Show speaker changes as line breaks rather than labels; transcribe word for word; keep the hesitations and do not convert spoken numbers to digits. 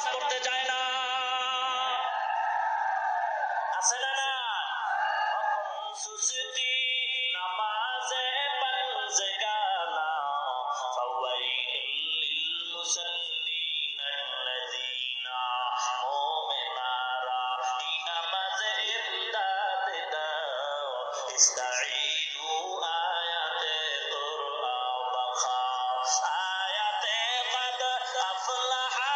নামাজ পড়তে যায় না, আছে না না? সুসুতি নামাজে পঞ্জগানা ফাওয়াইলুল লিল মুসাল্লিন আল্লাযিনা মুমিনারা এই নামাজে ইমদাদ দাও ইস্তাঈনু আয়াতে কুরআন বাখা আয়াতে কদ আফলাহা